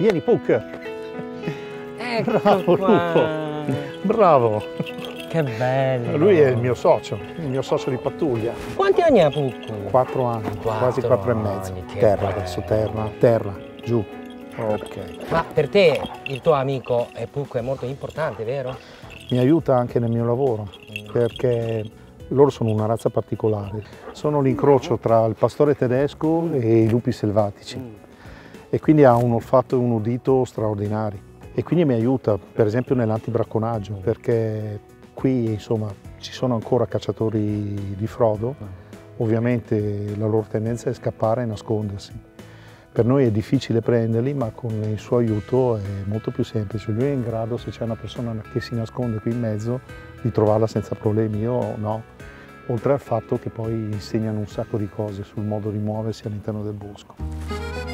Vieni, Puck! Ecco Bravo, qua. Lupo! Bravo! Che bello! Lui è il mio socio di pattuglia. Quanti anni ha Pucco? 4 anni, quasi 4 e mezzo. anni, che Terra bello. adesso, terra, giù. Ok. Ma per te il tuo amico Pucco è molto importante, vero? Mi aiuta anche nel mio lavoro, perché loro sono una razza particolare. Sono l'incrocio tra il pastore tedesco e i lupi selvatici. E quindi ha un olfatto e un udito straordinari. E quindi mi aiuta, per esempio, nell'antibracconaggio, perché qui, insomma, ci sono ancora cacciatori di frodo. Ovviamente la loro tendenza è scappare e nascondersi. Per noi è difficile prenderli, ma con il suo aiuto è molto più semplice. Lui è in grado, se c'è una persona che si nasconde qui in mezzo, di trovarla senza problemi. Io no. Oltre al fatto che poi insegnano un sacco di cose sul modo di muoversi all'interno del bosco.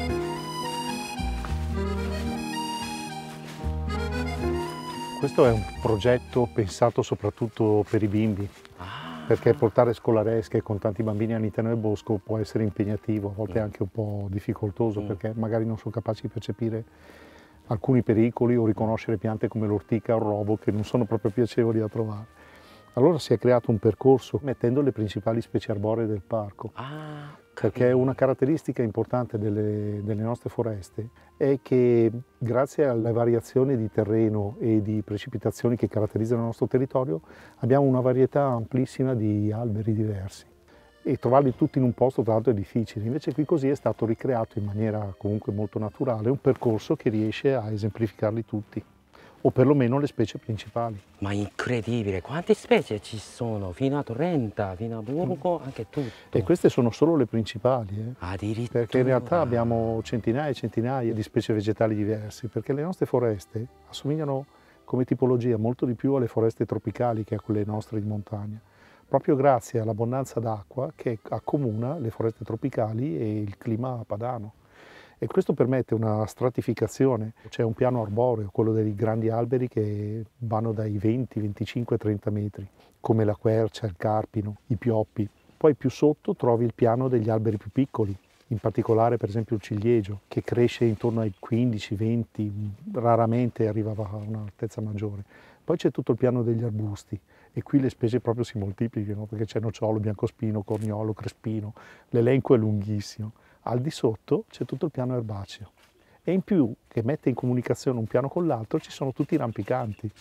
Questo è un progetto pensato soprattutto per i bimbi, perché portare scolaresche con tanti bambini all'interno del bosco può essere impegnativo, a volte anche un po' difficoltoso, perché magari non sono capaci di percepire alcuni pericoli o riconoscere piante come l'ortica o il rovo che non sono proprio piacevoli da trovare. Allora si è creato un percorso mettendo le principali specie arboree del parco, perché una caratteristica importante delle nostre foreste è che grazie alle variazioni di terreno e di precipitazioni che caratterizzano il nostro territorio abbiamo una varietà amplissima di alberi diversi e trovarli tutti in un posto tra l'altro è difficile, invece qui così è stato ricreato in maniera comunque molto naturale un percorso che riesce a esemplificarli tutti, o perlomeno le specie principali. Ma incredibile, quante specie ci sono? Fino a Torrenta, fino a Burgo, anche tutto. E queste sono solo le principali, Addirittura. perché in realtà abbiamo centinaia e centinaia di specie vegetali diverse, perché le nostre foreste assomigliano come tipologia molto di più alle foreste tropicali che a quelle nostre di montagna, proprio grazie all'abbondanza d'acqua che accomuna le foreste tropicali e il clima padano. E questo permette una stratificazione, c'è un piano arboreo, quello dei grandi alberi che vanno dai 20, 25, 30 metri, come la quercia, il carpino, i pioppi. Poi più sotto trovi il piano degli alberi più piccoli, in particolare per esempio il ciliegio, che cresce intorno ai 15, 20, raramente arriva a un'altezza maggiore. Poi c'è tutto il piano degli arbusti e qui le specie proprio si moltiplicano, perché c'è nocciolo, biancospino, corniolo, crespino, l'elenco è lunghissimo. Al di sotto c'è tutto il piano erbaceo e in più, che mette in comunicazione un piano con l'altro, ci sono tutti i rampicanti.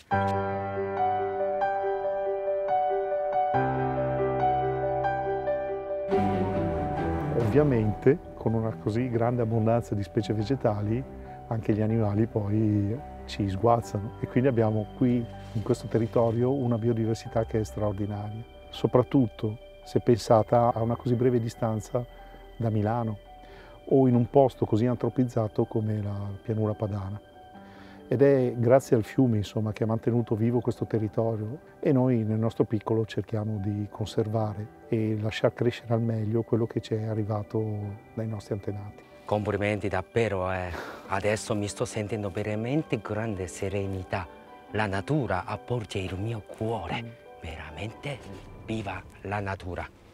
Ovviamente, con una così grande abbondanza di specie vegetali, anche gli animali poi ci sguazzano e quindi abbiamo qui, in questo territorio, una biodiversità che è straordinaria, soprattutto se pensata a una così breve distanza da Milano o in un posto così antropizzato come la pianura padana. Ed è grazie al fiume, insomma, che ha mantenuto vivo questo territorio e noi nel nostro piccolo cerchiamo di conservare e lasciar crescere al meglio quello che ci è arrivato dai nostri antenati. Complimenti davvero, Adesso mi sto sentendo veramente grande serenità. La natura avvolge il mio cuore. Veramente viva la natura.